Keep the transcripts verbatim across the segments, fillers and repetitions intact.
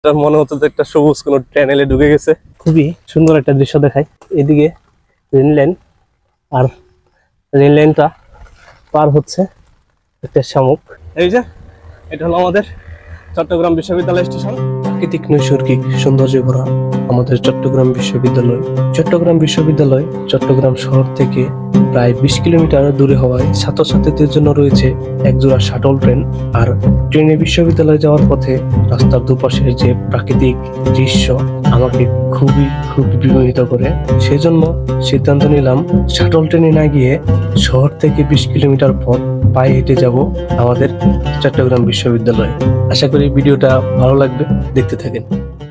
মনে হচ্ছে যে একটা সবুজ কোনো ট্যানেলে ঢুকে গেছে। খুবই সুন্দর একটা দৃশ্য দেখায়। এদিকে রেল লাইন, আর রেল লাইনটা পার হচ্ছে একটা শামুক। এই যে এটা হলো আমাদের চট্টগ্রাম বিশ্ববিদ্যালয় স্টেশন। প্রাকৃতিক নৈসর্গিক সৌন্দর্যে ভরা আমাদের চট্টগ্রাম বিশ্ববিদ্যালয়। চট্টগ্রাম বিশ্ববিদ্যালয় চট্টগ্রাম শহর থেকে প্রায় বিশ কিলোমিটার দূরে হওয়ায় ছাত্রছাত্রীদের জন্য রয়েছে একজোড়া শাটল ট্রেন। আর ট্রেনে বিশ্ববিদ্যালয়ে যাওয়ার পথে রাস্তার দুপাশের যে প্রাকৃতিক দৃশ্য আমাকে খুবই খুবই বিমোহিত করে। সেজন্য সিদ্ধান্ত নিলাম শাটল ট্রেনে না গিয়ে শহর থেকে বিশ কিলোমিটার পথ পায়ে হেঁটে যাব আমাদের চট্টগ্রাম বিশ্ববিদ্যালয়ে। আশা করি ভিডিওটা ভালো লাগবে, দেখতে থাকেন।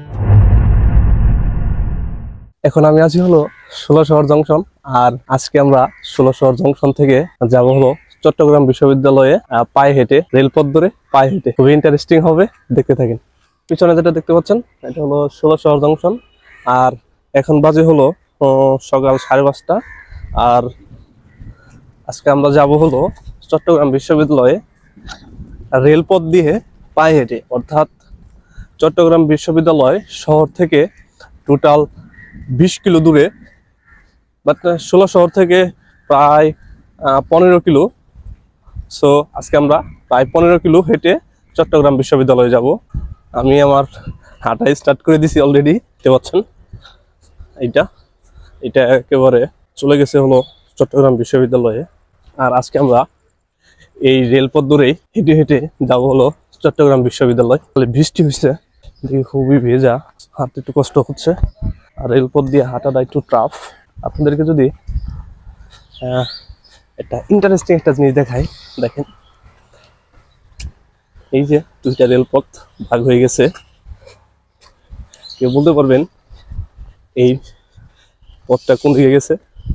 এখন আমি আছি হলো ষোলো শহর জংশন, আর আজকে আমরা ষোলো শহর জংশন থেকে যাব হলো চট্টগ্রাম বিশ্ববিদ্যালয়ে পায়ে হেঁটে, রেলপথ ধরে পায়ে হেঁটে। খুবই ইন্টারেস্টিং হবে, দেখতে থাকেন। পিছনে যেটা দেখতে পাচ্ছেন এটা হলো ষোলো শহর জংশন, আর এখন বাজে হলো সকাল সাড়ে পাঁচটা। আর আজকে আমরা যাব হলো চট্টগ্রাম বিশ্ববিদ্যালয়ে রেলপথ দিয়ে পায়ে হেঁটে, অর্থাৎ চট্টগ্রাম বিশ্ববিদ্যালয় শহর থেকে টোটাল বিশ কিলো দূরে, বাট ষোলো শহর থেকে প্রায় পনেরো কিলো। সো আজকে আমরা প্রায় পনেরো কিলো হেঁটে চট্টগ্রাম বিশ্ববিদ্যালয়ে যাব। আমি আমার হাঁটাই স্টার্ট করে দিছি অলরেডি, দেখতে পাচ্ছেন। এইটা এটা একেবারে চলে গেছে হলো চট্টগ্রাম বিশ্ববিদ্যালয়ে। আর আজকে আমরা এই রেলপথ ধরেই হেঁটে হেঁটে যাব হলো চট্টগ্রাম বিশ্ববিদ্যালয়। বৃষ্টি হয়েছে, খুবই ভেজা, হাঁটতে একটু কষ্ট হচ্ছে। আর রেলপথ দিয়ে হাঁটাটা একটু টাফ। আপনাদেরকে যদি একটা ইন্টারেস্টিং একটা জিনিস দেখাই, দেখেন। এই যে দুইটা রেলপথ ভাগ হয়ে গেছে। কেউ বলতে পারবেন এই পথটা কোন দিকে গেছে?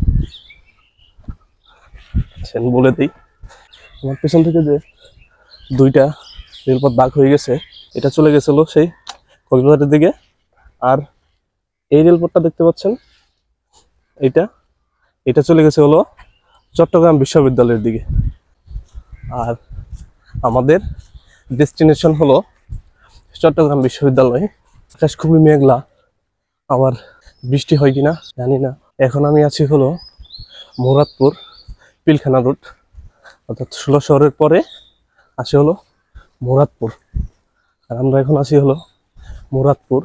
বলে দিই, আমার পেছন থেকে যে দুইটা রেলপথ ভাগ হয়ে গেছে, এটা চলে গেছিল সেই কক্সবাজারের দিকে। আর এই রেলপথটা দেখতে পাচ্ছেন, এটা এটা চলে গেছে হলো চট্টগ্রাম বিশ্ববিদ্যালয়ের দিকে। আর আমাদের ডেস্টিনেশন হলো চট্টগ্রাম বিশ্ববিদ্যালয়। আকাশ খুবই মেঘলা, আবার বৃষ্টি হয় কিনা জানি না। এখন আমি আছি হলো মুরাদপুর পিলখানা রোড, অর্থাৎ ষোলো শহরের পরে আসি হলো মুরাদপুর। আর আমরা এখন আছি হলো মুরাদপুর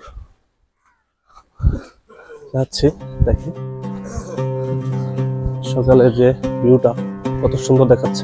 যাচ্ছি। দেখি সকালের যে ভিউটা কত সুন্দর দেখাচ্ছে।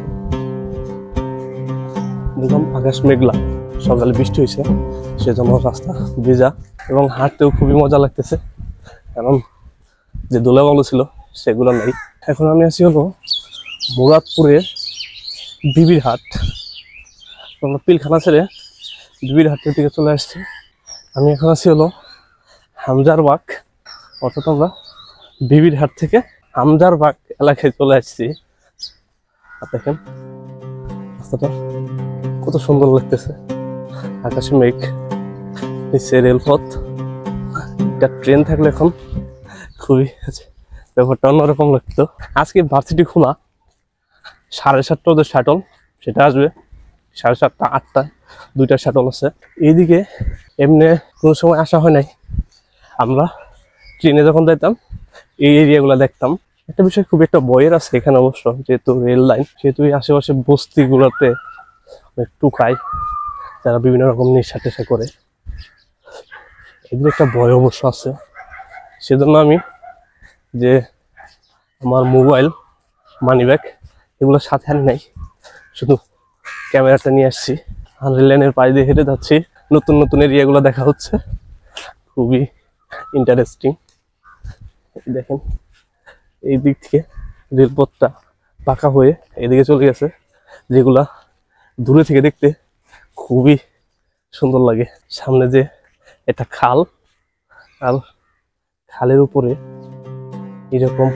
দেখলাম আকাশ মেঘলা, সকালে বৃষ্টি হয়েছে, সেজন্য রাস্তা ভেজা এবং হাঁটতেও খুবই মজা লাগতেছে, কারণ যে ধুলাবালু ছিল সেগুলো নেই। এখন আমি আছি হলো মুরাদপুরের বিবির হাট। আমরা পিলখানা ছেড়ে বিবির হাটের দিকে চলে আসছি। আমি এখন আছি হলো হামজার বাগ, অর্থাৎ আমরা বিবির হাট থেকে হামজার বাগ এলাকায় চলে আসছি। আর দেখেন রাস্তাটা কত সুন্দর লাগতেছে, আকাশে মেঘ, নিচে রেলপথ। একটা ট্রেন থাকলে এখন খুবই ব্যাপারটা অন্যরকম লাগতো। আজকে ভার্সিটি খোলা, সাড়ে সাতটা ওদের শাটল, সেটা আসবে সাড়ে সাতটা আটটায়, দুইটা শাটল আছে। এইদিকে এমনি কোনো সময় আসা হয় নাই। আমরা ট্রেনে যখন যাইতাম এই এরিয়াগুলো দেখতাম। একটা বিষয় খুব একটা ভয়ের আছে এখানে অবশ্য, যেহেতু রেল লাইন, সেহেতু এই আশেপাশে বস্তিগুলোতে টুকাই যারা বিভিন্ন রকম নেশা টেশা করে, এগুলো একটা ভয় অবশ্য আছে। সেজন্য আমি যে আমার মোবাইল, মানি ব্যাগ এগুলো সাথে আনি নাই, শুধু ক্যামেরাটা নিয়ে আসছি। আর রেল লাইনের পাশ দিয়ে হেঁটে যাচ্ছি, নতুন নতুন এরিয়াগুলো দেখা হচ্ছে, খুবই ইন্টারেস্টিং। দেখেন এই দিক থেকে রেলপথটা পাকা হয়ে এদিকে চলে গেছে, যেগুলা দূরে থেকে দেখতে খুবই সুন্দর লাগে। সামনে যে একটা খাল, আর খালের উপরে এরকম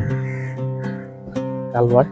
কালভার্ট।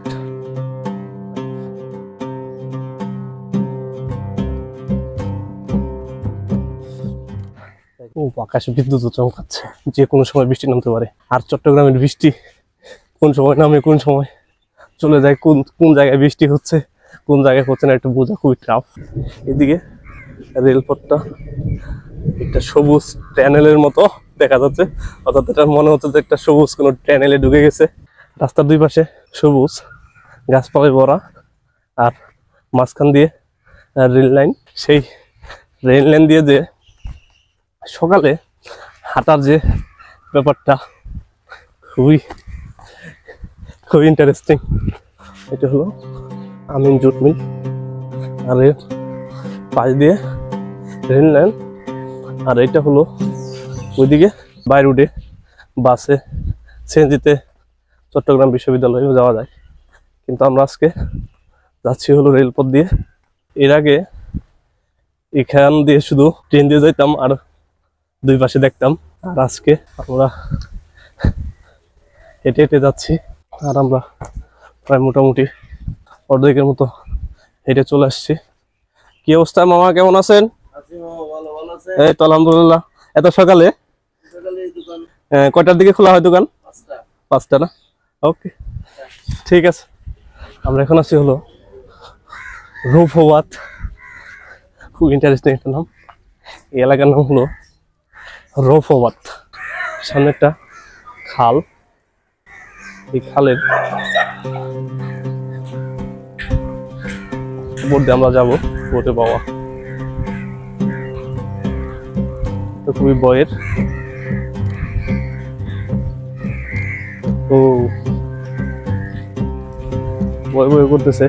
ও আকাশে বিদ্যুৎ চমকাচ্ছে, যে কোনো সময় বৃষ্টি নামতে পারে। আর চট্টগ্রামের বৃষ্টি কোন সময় নামে কোন সময় চলে যায়, কোন কোন জায়গায় বৃষ্টি হচ্ছে কোন জায়গায় হচ্ছে না, একটু বোঝা খুবই টাফ। এদিকে রেলপথটা একটা সবুজ ট্যানেলের মতো দেখা যাচ্ছে, অর্থাৎ এটা মনে হচ্ছে যে একটা সবুজ কোনো ট্যানেলে ঢুকে গেছে। রাস্তার দুই পাশে সবুজ গাছপালায় ভরা, আর মাঝখান দিয়ে রেল লাইন। সেই রেল লাইন দিয়ে যে সকালে হাঁটার যে ব্যাপারটা খুবই খুবই ইন্টারেস্টিং। এটা হলো আমিন জুট মিল, আর এর পাশ দিয়ে রেল লাইন। আর এটা হলো ওইদিকে বাই রুটে বাসে সিএনজিতে চট্টগ্রাম বিশ্ববিদ্যালয়েও যাওয়া যায়, কিন্তু আমরা আজকে যাচ্ছি হলো রেলপথ দিয়ে। এর আগে এখান দিয়ে শুধু ট্রেন দিয়ে যাইতাম আর দুই পাশে দেখতাম, আর আজকে আমরা হেঁটে হেঁটে যাচ্ছি। আর আমরা প্রায় মোটামুটি অর্ধেকের মতো হেঁটে চলে আসছি। কি অবস্থা মামা, কেমন আছেন? এই তো আলহামদুলিল্লাহ। এত সকালে কয়টার দিকে খোলা হয় দোকান? পাঁচটা না? ওকে, ঠিক আছে। আমরা এখন আছি হলো রূপবাত, খুব ইন্টারেস্টিং একটা নাম। এই এলাকার নাম হলো রূপবাত। সামনে একটা খাল, এই খালের উপর দিয়ে আমরা যাবো বোটে। বাবা তো খুবই বয়ের। ও বয় বয় করতেছে।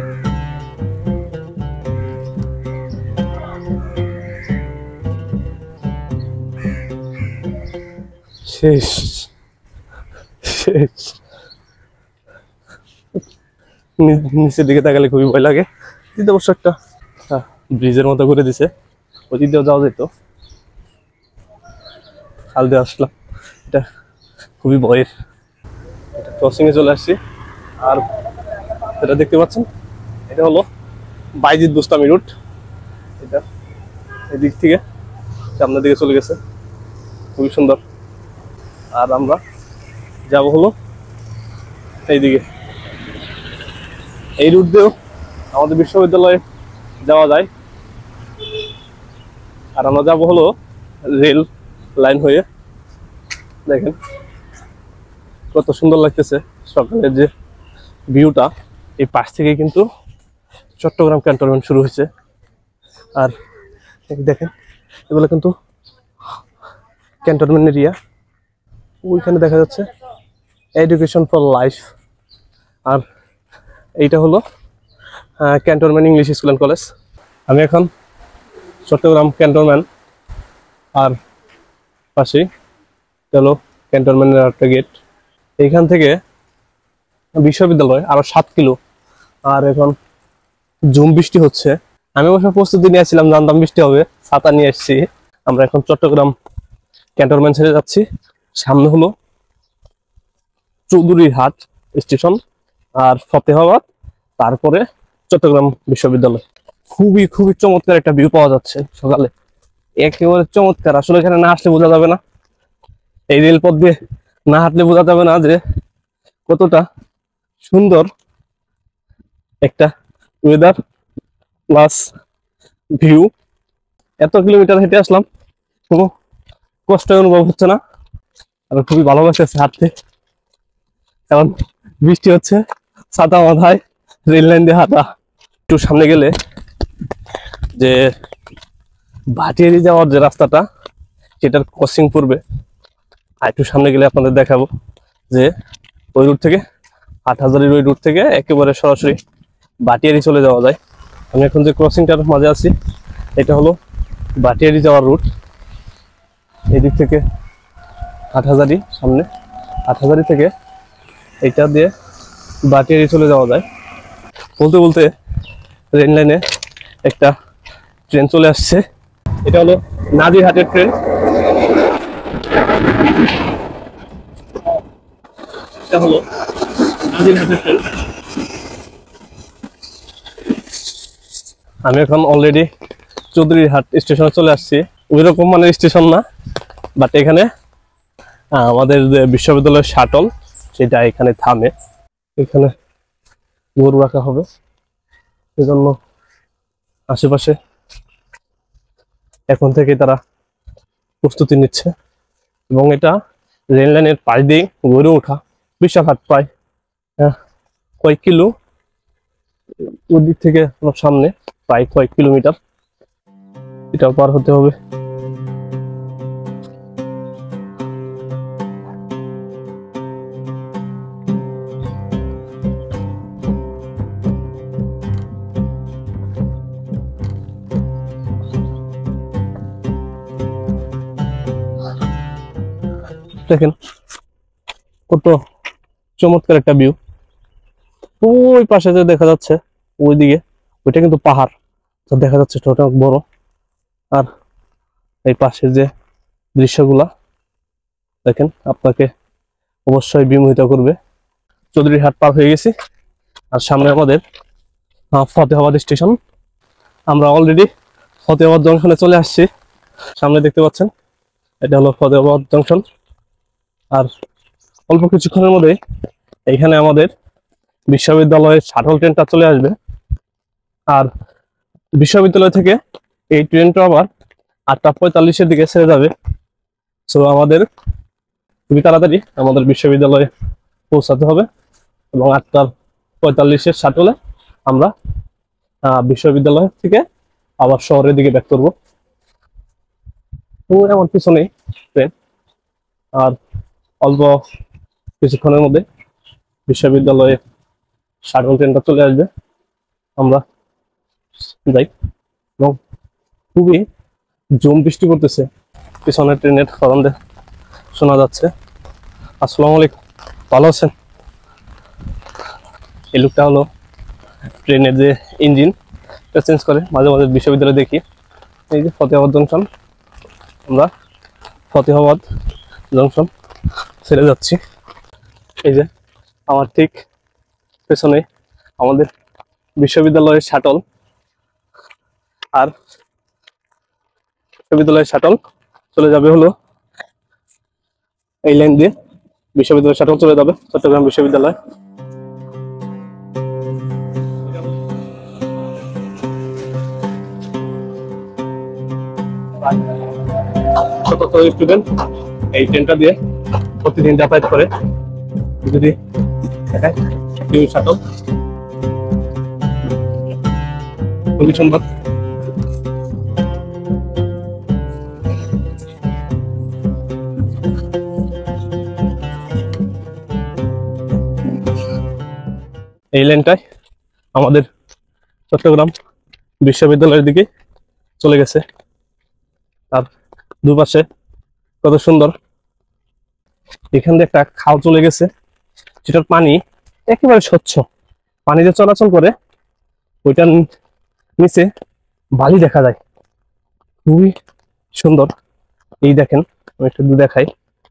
শেষ শেষ নিচের দিকে তাকালে খুবই ভয় লাগে। দিতে অবশ্য একটা ব্রিজের মতো করে দিছে, ওই দিক দিয়েও যাওয়া যেত। খাল দিয়ে আসলাম, এটা খুবই ভয়ের। এটা ক্রসিং এ চলে আসছি। আর এটা দেখতে পাচ্ছেন, এটা হলো বাইজিদ বুস্তামি রুট। এটা এদিক থেকে সামনের দিকে চলে গেছে, খুবই সুন্দর। আর আমরা যাব হলো এইদিকে। এই রুট দিয়েও আমাদের বিশ্ববিদ্যালয়ে যাওয়া যায়। আর আমরা যাবো হলো রেল লাইন হয়ে। দেখেন কত সুন্দর লাগতেছে সকালের যে ভিউটা। এই পাশ থেকে কিন্তু চট্টগ্রাম ক্যান্টনমেন্ট শুরু হয়েছে। আর দেখেন এগুলো কিন্তু ক্যান্টনমেন্ট এরিয়া। ওইখানে দেখা যাচ্ছে এডুকেশন ফর লাইফ। আর এইটা হলো cantonment English school and college. আমি এখন চট্টগ্রাম ক্যান্টনমেন্ট, আর পাশেই হলো ক্যান্টনমেন্টের একটা গেট। এইখান থেকে বিশ্ববিদ্যালয় আরো সাত কিলো। আর এখন ঝুম বৃষ্টি হচ্ছে। আমি অবশ্য প্রস্তুতি নিয়েছিলাম, জানতাম বৃষ্টি হবে, ছাতা নিয়ে এসেছি। আমরা এখন চট্টগ্রাম ক্যান্টনমেন্ট ছেড়ে যাচ্ছি। সামনে হলো চৌধুরীহাট স্টেশন আর ফতেহাবাদ, তারপরে চট্টগ্রাম বিশ্ববিদ্যালয়। খুবই খুবই চমৎকার একটা ভিউ পাওয়া যাচ্ছে সকালে, একেবারে চমৎকার। আসলে এখানে না আসলে বোঝা যাবে না, এই রেলপথ দিয়ে না হাঁটলে বোঝা যাবে না যে কতটা সুন্দর একটা ওয়েদার প্লাস ভিউ। এত কিলোমিটার হেঁটে আসলাম, কোনো কষ্ট অনুভব হচ্ছে না। আর খুবই ভালো লাগছে হাঁটতে, কারণ বৃষ্টি হচ্ছে, ছাতা মাথায়, রেল লাইন দিয়ে হাঁটা। একটু সামনে গেলে যে ভাটিয়ারি যাওয়ার যে রাস্তাটা, সেটার ক্রসিং পড়বে। আর একটু সামনে গেলে আপনাদের দেখাবো যে ওই রুট থেকে, হাটহাজারির ওই রুট থেকে একেবারে সরাসরি ভাটিয়ারি চলে যাওয়া যায়। আমি এখন যে ক্রসিংটার মাঝে আছি, এটা হলো ভাটিয়ারি যাওয়ার রুট। এদিক থেকে হাটহাজারি সামনে, হাটহাজারি থেকে এইটা দিয়ে ভাটিয়ারি চলে যাওয়া যায়। বলতে বলতে রেল লাইনে একটা ট্রেন চলে আসছে। এটা হলো নাজিরহাটের ট্রেন। এটা হলো নাজিরহাটের ট্রেন। আমি এখন অলরেডি চৌধুরীহাট স্টেশনে চলে আসছি। ওই রকম মানে স্টেশন না, বাট এখানে আমাদের যে বিশ্ববিদ্যালয়ের শাটল, সেটা এখানে থামে। এখানে গরু রাখা হবে, সেজন্য আশেপাশে এখন থেকে তারা প্রস্তুতি নিচ্ছে এবং এটা রেল লাইনের পাশ দিয়ে গড়ে ওঠা বিশাল হাট, প্রায় কয়েক কিলো ওদিক থেকে সামনে, প্রায় কয়েক কিলোমিটার এটা পার হতে হবে। দেখেন কত চমৎকার একটা ভিউ। ওই পাশে যে দেখা যাচ্ছে ওইদিকে, ওইটা কিন্তু পাহাড়, তো দেখা যাচ্ছে ওটা বড়। আর এই পাশে যে দৃশ্যগুলা দেখেন আপনাকে অবশ্যই বিমোহিত করবে। চৌধুরীহাট পার হয়ে গেছি, আর সামনে আমাদের ফতেহাবাদ স্টেশন। আমরা অলরেডি ফতেহাবাদ জংশনে চলে আসছি। সামনে দেখতে পাচ্ছেন এটা হলো ফতেহাবাদ জংশন। আর অল্প কিছুক্ষণের মধ্যে এইখানে আমাদের বিশ্ববিদ্যালয়ের শাটল ট্রেনটা চলে আসবে। আর বিশ্ববিদ্যালয় থেকে এই ট্রেনটা আবার আটটা পঁয়তাল্লিশের দিকে ছেড়ে যাবে। সো আমাদের খুবই তাড়াতাড়ি আমাদের বিশ্ববিদ্যালয়ে পৌঁছাতে হবে এবং আটটা পঁয়তাল্লিশের শাটলে আমরা বিশ্ববিদ্যালয় থেকে আবার শহরের দিকে ব্যাক করবো। আমার পিছনেই ট্রেন, আর অল্প কিছুক্ষণের মধ্যে বিশ্ববিদ্যালয়ে শাটল ট্রেনটা চলে আসবে। আমরা যাই এবং খুবই জুম বৃষ্টি করতেছে, পিছনে ট্রেনের হর্ন শোনা যাচ্ছে। আসসালামু আলাইকুম, ভালো আছেন? এই লুকটা হলো ট্রেনের যে ইঞ্জিন চেঞ্জ করে মাঝে মাঝে বিশ্ববিদ্যালয়ে দেখি। এই যে ফতেহাবাদ জংশন, আমরা ফতেহাবাদ জংশন ছেড়ে যাচ্ছি। এই যে আমার ঠিক পেছনে আমাদের বিশ্ববিদ্যালয়ের শাটল, আর বিশ্ববিদ্যালয়ের শাটল চলে যাবে হলো এই লাইন দিয়ে। বিশ্ববিদ্যালয়ের শাটল চলে যাবে চট্টগ্রাম বিশ্ববিদ্যালয়। শত শত স্টুডেন্ট এই ট্রেনটা দিয়ে প্রতিদিন যাতায়াত করে। যদি শাটল খুবই সুন্দর। এই লাইনটাই আমাদের চট্টগ্রাম বিশ্ববিদ্যালয়ের দিকে চলে গেছে। আর দুপাশে কত সুন্দর, এখান দিয়ে একটা খাল চলে গেছে, যেটার পানি একেবারে স্বচ্ছ। পানি যে চলাচল করে ওইটার নিচে বালি দেখা যায়, খুবই সুন্দর। এই দেখেন, আমি একটু দেখাই।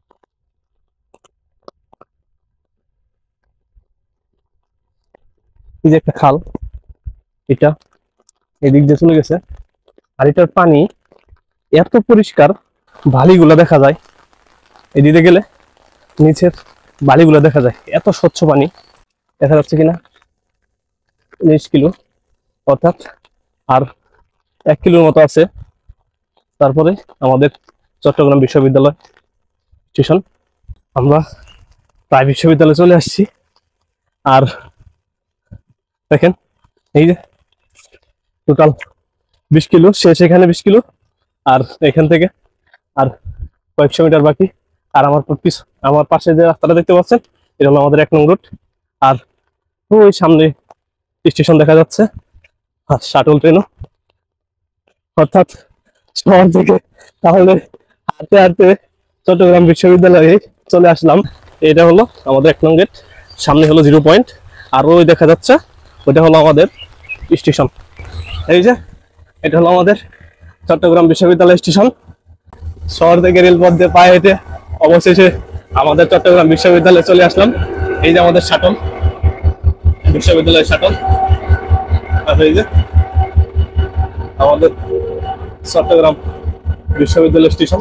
এই যে একটা খাল, এটা এদিক দিয়ে চলে গেছে, আর এটার পানি এত পরিষ্কার, বালিগুলা দেখা যায়। এদিকে গেলে নিচের বালিগুলা দেখা যায়, এত স্বচ্ছ পানি। দেখা যাচ্ছে কিনা উনিশ কিলো, অর্থাৎ আর এক কিলোর মতো আছে। তারপরে আমাদের চট্টগ্রাম বিশ্ববিদ্যালয় স্টেশন। আমরা প্রায় বিশ্ববিদ্যালয়ে চলে আসছি। আর দেখেন এই যে টোটাল বিশ কিলো, শেষ এখানে বিশ কিলো, আর এখান থেকে আর কয়েকশো মিটার বাকি। আর আমার আমার পাশে যে রাস্তাটা দেখতে পাচ্ছেন এটা হলো আমাদের এক নং রুট। আর ওই সামনে স্টেশন দেখা যাচ্ছে, আর শাটল ট্রেনও। অর্থাৎ শহর থেকে তাহলে হাঁটতে হাঁটতে চট্টগ্রাম বিশ্ববিদ্যালয়ে চলে আসলাম। এটা হলো আমাদের এক নং গেট, সামনে হলো জিরো পয়েন্ট, আর ওই দেখা যাচ্ছে ওইটা হলো আমাদের স্টেশন। এই যে এটা হলো আমাদের চট্টগ্রাম বিশ্ববিদ্যালয় স্টেশন। শহর থেকে রেলপথ দিয়ে পায়ে হেঁটে অবশেষে আমাদের চট্টগ্রাম বিশ্ববিদ্যালয়ে চলে আসলাম। এই যে আমাদের শাটল, বিশ্ববিদ্যালয়ের শাটল। আর এই যে আমাদের চট্টগ্রাম বিশ্ববিদ্যালয় স্টেশন।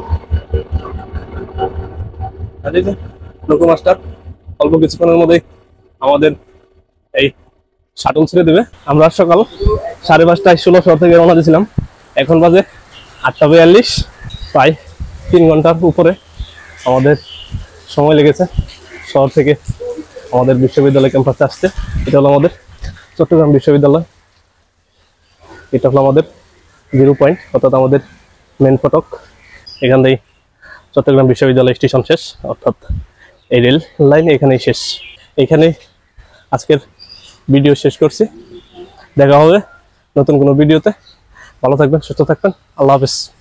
আর এই যে লোকো মাস্টার অল্প কিছুক্ষণের মধ্যেই আমাদের এই শাটল ছেড়ে দেবে। আমরা সকাল সাড়ে পাঁচটায় ষোলো শহর থেকে রওনা দিয়েছিলাম, এখন বাজে আটটা বিয়াল্লিশ, প্রায় তিন ঘন্টার উপরে আমাদের সময় লেগেছে শহর থেকে আমাদের বিশ্ববিদ্যালয় ক্যাম্পাসে আসতে। এটা হলো আমাদের চট্টগ্রাম বিশ্ববিদ্যালয়, এটা হলো আমাদের জিরো পয়েন্ট অর্থাৎ আমাদের মেন ফটক। এখান থেকে চট্টগ্রাম বিশ্ববিদ্যালয় স্টেশন শেষ, অর্থাৎ এই রেল লাইন এখানেই শেষ। এখানে আজকের ভিডিও শেষ করছি, দেখা হবে নতুন কোনো ভিডিওতে। ভালো থাকবেন, সুস্থ থাকবেন, আল্লাহ হাফেজ।